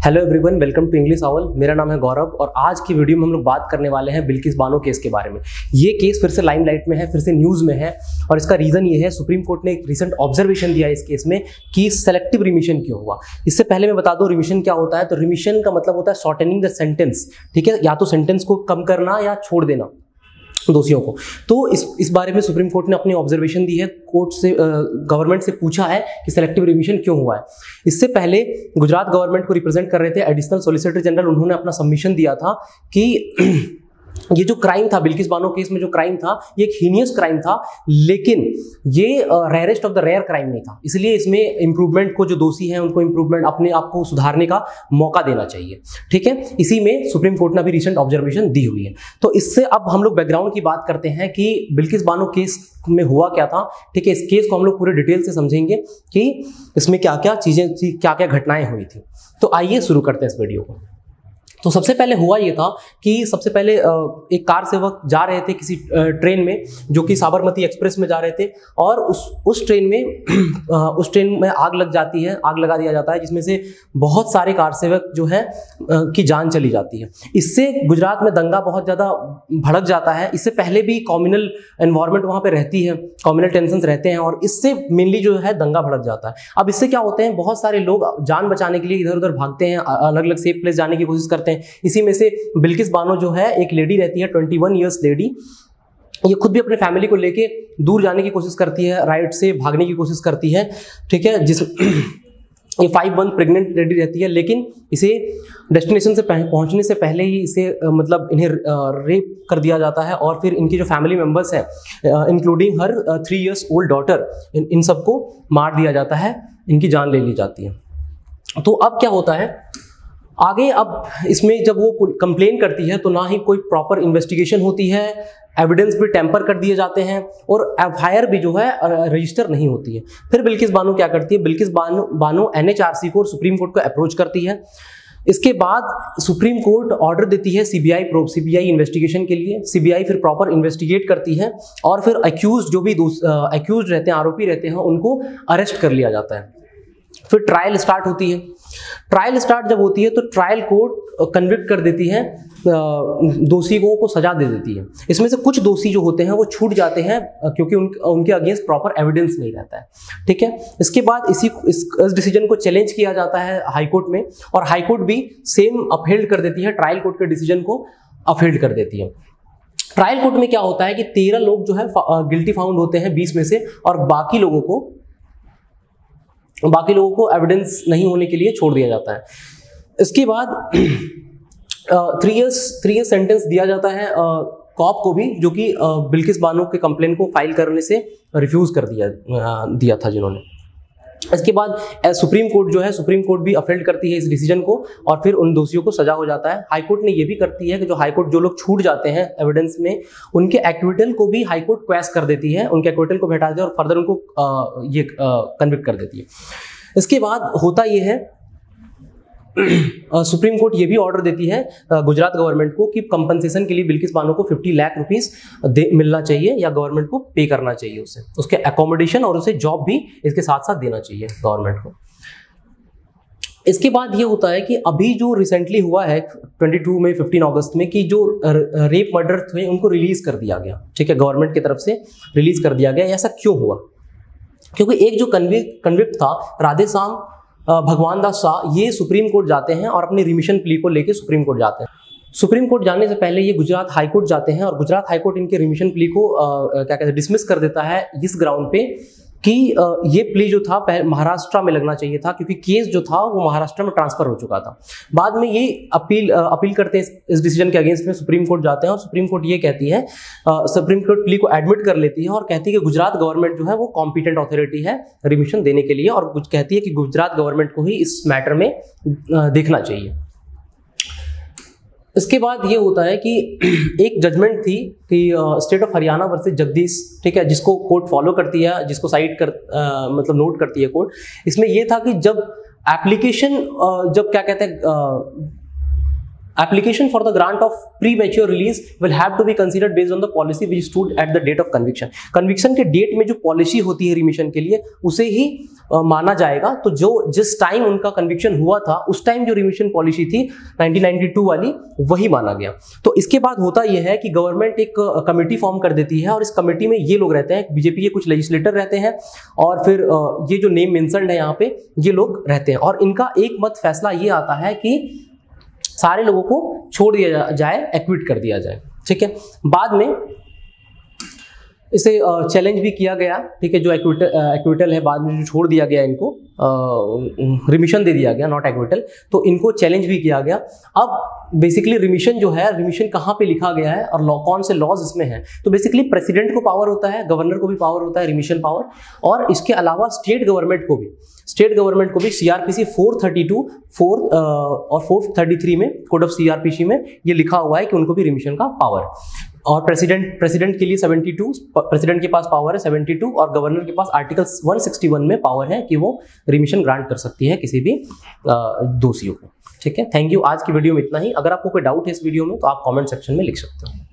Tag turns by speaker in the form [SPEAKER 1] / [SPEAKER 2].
[SPEAKER 1] Hello everyone, welcome to English Awwal. मेरा नाम है गौरव और आज की वीडियो में हम लोग बात करने वाले हैं बिल्किस बानो केस के बारे में। ये केस फिर से लाइमलाइट में है, फिर से न्यूज़ में है और इसका रीज़न ये है, सुप्रीम कोर्ट ने एक रिसेंट ऑब्जर्वेशन दिया है इस केस में कि सेलेक्टिव रिमिशन क्यों हुआ। इससे पहले मैं बता दूं रिमिशन क्या होता है। तो रिमिशन का मतलब होता है शॉर्टनिंग द सेंटेंस, ठीक है, या तो सेंटेंस को कम करना या छोड़ देना दोषियों को। तो इस बारे में सुप्रीम कोर्ट ने अपनी ऑब्जर्वेशन दी है, कोर्ट से गवर्नमेंट से पूछा है कि सेलेक्टिव रिमिशन क्यों हुआ है। इससे पहले गुजरात गवर्नमेंट को रिप्रेजेंट कर रहे थे एडिशनल सॉलिसिटर जनरल, उन्होंने अपना सबमिशन दिया था कि ये जो क्राइम था बिल्किस बानो केस में, जो क्राइम था ये एक हीनियस क्राइम था, लेकिन ये rarest of the rare crime नहीं था, इसलिए इसमें इंप्रूवमेंट को, जो दोषी हैं उनको इंप्रूवमेंट, अपने आप को सुधारने का मौका देना चाहिए, ठीक है। इसी में सुप्रीम कोर्ट ने अभी रिसेंट ऑब्जर्वेशन दी हुई है। तो इससे अब हम लोग बैकग्राउंड की बात करते हैं कि बिल्किस बानो केस में हुआ क्या था, ठीक है। इस केस को हम लोग पूरे डिटेल से समझेंगे कि इसमें क्या क्या चीजें थी, क्या क्या घटनाएं हुई थी। तो आइए शुरू करते हैं इस वीडियो को। तो सबसे पहले हुआ ये था कि सबसे पहले एक कार सेवक जा रहे थे किसी ट्रेन में, जो कि साबरमती एक्सप्रेस में जा रहे थे, और उस ट्रेन में आग लग जाती है, आग लगा दिया जाता है, जिसमें से बहुत सारे कार सेवक जो है की जान चली जाती है। इससे गुजरात में दंगा बहुत ज़्यादा भड़क जाता है। इससे पहले भी कम्युनल एनवायरनमेंट वहाँ पे रहती है, कम्युनल टेंशंस रहते हैं, और इससे मेनली जो है दंगा भड़क जाता है। अब इससे क्या होते हैं, बहुत सारे लोग जान बचाने के लिए इधर उधर भागते हैं, अलग अलग सेफ प्लेस जाने की कोशिश करते हैं। इसी में से बिल्किस बानो जो है, एक लेडी रहती है, 21 ईयर्स लेडी, ये खुद भी अपने फैमिली को लेके दूर जाने की कोशिश करती है, राइड से भागने की कोशिश करती है, ठीक है। ये 5 मंथ प्रेग्नेंट लेडी रहती है, लेकिन इसे डेस्टिनेशन से पहुंचने से पहले ही इसे मतलब इन्हें रेप कर दिया जाता है, और फिर इनकी जो फैमिली मेंबर्स हैं, including her 3 years old daughter, इन सबको मार दिया जाता है, इनकी जान ले ली जाती है। तो अब क्या होता है आगे, अब इसमें जब वो कंप्लेन करती है तो ना ही कोई प्रॉपर इन्वेस्टिगेशन होती है, एविडेंस भी टेम्पर कर दिए जाते हैं, और एफआईआर भी जो है रजिस्टर नहीं होती है। फिर बिल्किस बानो क्या करती है, बिल्किस बानो एनएचआरसी को और सुप्रीम कोर्ट को अप्रोच करती है। इसके बाद सुप्रीम कोर्ट ऑर्डर देती है सीबीआई इन्वेस्टिगेशन के लिए। सीबीआई फिर प्रॉपर इन्वेस्टिगेट करती है, और फिर अक्यूज जो भी अक्यूज रहते हैं, आरोपी रहते हैं, उनको अरेस्ट कर लिया जाता है। फिर ट्रायल स्टार्ट होती है। ट्रायल स्टार्ट जब होती है तो ट्रायल कोर्ट कन्विक्ट कर देती है, दोषियों को सजा दे देती है। इसमें से कुछ दोषी जो होते हैं वो छूट जाते हैं, क्योंकि उनके अगेंस्ट प्रॉपर एविडेंस नहीं रहता है, ठीक है। इसके बाद इस डिसीजन को चैलेंज किया जाता है हाई कोर्ट में, और हाई कोर्ट भी सेम अपहेल्ड कर देती है, ट्रायल कोर्ट के डिसीजन को अपहेल्ड कर देती है। ट्रायल कोर्ट में क्या होता है कि 13 लोग जो है गिल्टी फाउंड होते हैं 20 में से, और बाकी लोगों को एविडेंस नहीं होने के लिए छोड़ दिया जाता है। इसके बाद 3 इयर्स सेंटेंस दिया जाता है कॉप को भी, जो कि बिल्किस बानो के कंप्लेन को फाइल करने से रिफ्यूज कर दिया था जिन्होंने। इसके बाद सुप्रीम कोर्ट जो है, सुप्रीम कोर्ट भी अपहेल्ड करती है इस डिसीजन को, और फिर उन दोषियों को सजा हो जाता है। हाई कोर्ट ने ये भी करती है कि जो लोग छूट जाते हैं एविडेंस में, उनके एक्विटल को भी हाई कोर्ट क्वेश कर देती है, उनके एक्विटल को हटा देती है और फर्दर उनको कन्विक्ट कर देती है। इसके बाद होता ये है, सुप्रीम कोर्ट ये भी ऑर्डर देती है गुजरात गवर्नमेंट को कि कंपनसेशन के लिए बिल्किस बानो को 50 लाख रुपीस मिलना चाहिए, या गवर्नमेंट को पे करना चाहिए उसे, उसके अकोमोडेशन और उसे जॉब भी इसके साथ साथ देना चाहिए गवर्नमेंट को। इसके बाद ये होता है कि अभी जो रिसेंटली हुआ है 22 में 15 अगस्त में, कि जो रेप मर्डर थे उनको रिलीज कर दिया गया, ठीक है, गवर्नमेंट की तरफ से रिलीज कर दिया गया। ऐसा क्यों हुआ? क्योंकि एक जो कन्विक्ट था राधेश्याम भगवान दास शाह, ये सुप्रीम कोर्ट जाते हैं और अपनी रिमिशन प्ली को लेके सुप्रीम कोर्ट जाते हैं। सुप्रीम कोर्ट जाने से पहले ये गुजरात हाई कोर्ट जाते हैं, और गुजरात हाई कोर्ट इनके रिमिशन प्ली को क्या कहते हैं, डिसमिस कर देता है इस ग्राउंड पे कि ये प्ली जो था महाराष्ट्र में लगना चाहिए था, क्योंकि केस जो था वो महाराष्ट्र में ट्रांसफर हो चुका था। बाद में ये अपील करते हैं इस डिसीजन के अगेंस्ट में, सुप्रीम कोर्ट जाते हैं, और सुप्रीम कोर्ट ये कहती है, सुप्रीम कोर्ट प्ली को एडमिट कर लेती है और कहती है कि गुजरात गवर्नमेंट जो है वो कॉम्पिटेंट अथॉरिटी है रिमिशन देने के लिए, और कुछ कहती है कि गुजरात गवर्नमेंट को ही इस मैटर में देखना चाहिए। इसके बाद ये होता है कि एक जजमेंट थी कि state of Haryana versus Jagdish, ठीक है, जिसको कोर्ट फॉलो करती है, जिसको साइड कर मतलब नोट करती है कोर्ट। इसमें ये था कि जब एप्लीकेशन, जब क्या कहते हैं, Application for the grant of premature release will have to be considered based on the policy which stood at the date of conviction. Conviction के डेट में जो पॉलिसी होती है रिमिशन के लिए उसे ही माना जाएगा। तो जो जिस टाइम उनका कन्विक्शन हुआ था उस टाइम जो रिमिशन पॉलिसी थी 1992 वाली वही माना गया। तो इसके बाद होता यह है कि गवर्नमेंट एक कमेटी फॉर्म कर देती है और इस कमेटी में ये लोग रहते हैं, बीजेपी के कुछ लेजिस्लेटर रहते हैं और फिर ये जो नेम मेंशन्ड है यहाँ पे ये लोग रहते हैं और इनका एक मत फैसला ये आता है कि सारे लोगों को छोड़ दिया जाए, एक्विट कर दिया जाए। ठीक है, बाद में इसे चैलेंज भी किया गया। ठीक है, जो एक्विटल है बाद में जो छोड़ दिया गया इनको रिमिशन दे दिया गया, नॉट एक्विटल, तो इनको चैलेंज भी किया गया। अब बेसिकली रिमिशन जो है, रिमिशन कहाँ पे लिखा गया है और कौन से लॉज इसमें हैं, तो बेसिकली प्रेसिडेंट को पावर होता है, गवर्नर को भी पावर होता है रिमिशन पावर, और इसके अलावा स्टेट गवर्नमेंट को भी सीआरपीसी 432 और 433 में कोड ऑफ सीआरपीसी में ये लिखा हुआ है कि उनको भी रिमिशन का पावर। और प्रेसिडेंट के लिए 72, प्रेसिडेंट के पास पावर है 72 और गवर्नर के पास आर्टिकल 161 में पावर है कि वो रिमिशन ग्रांट कर सकती है किसी भी दोषियों को। ठीक है, थैंक यू। आज की वीडियो में इतना ही। अगर आपको कोई डाउट है इस वीडियो में तो आप कमेंट सेक्शन में लिख सकते हो।